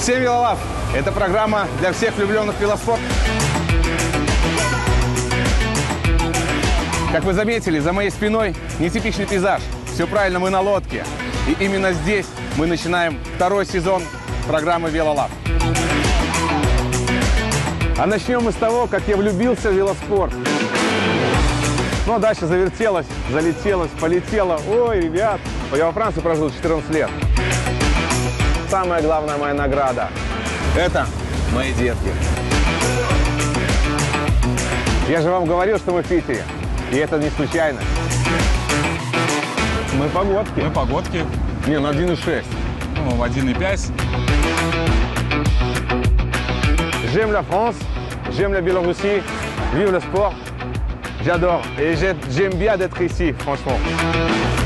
Всем велолав! Это программа для всех влюбленных в велоспорт. Как вы заметили, за моей спиной нетипичный пейзаж. Все правильно, мы на лодке. И именно здесь мы начинаем второй сезон программы «Велолав». А начнем мы с того, как я влюбился в велоспорт. Ну а дальше завертелось, залетелось, полетело. Ой, ребят, я во Франции прожил 14 лет. Самая главная моя награда – это мои детки. Я же вам говорил, что мы в Питере. И это не случайно. Мы погодки. Мы погодки. Не, на 1,6. Ну, 1,5. J'aime la France, j'aime la Biélorussie, vive le sport. J'adore. Et j'aime bien d'être ici, franchement.